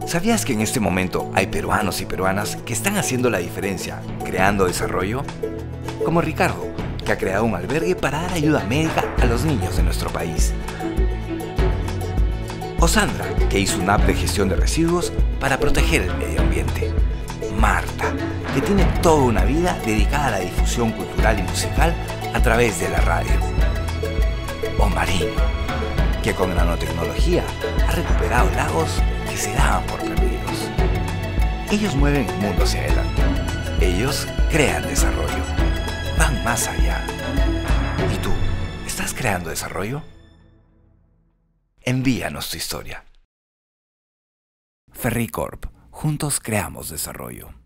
¿Sabías que en este momento hay peruanos y peruanas que están haciendo la diferencia creando desarrollo? Como Ricardo, que ha creado un albergue para dar ayuda médica a los niños de nuestro país. O Sandra, que hizo una app de gestión de residuos para proteger el medio ambiente. Marta, que tiene toda una vida dedicada a la difusión cultural y musical a través de la radio. O Marino, que con nanotecnología ha recuperado lagos que se daban por perdidos. Ellos mueven el mundo hacia adelante. Ellos crean desarrollo. Van más allá. ¿Y tú? ¿Estás creando desarrollo? Envíanos tu historia. Ferricorp. Juntos creamos desarrollo.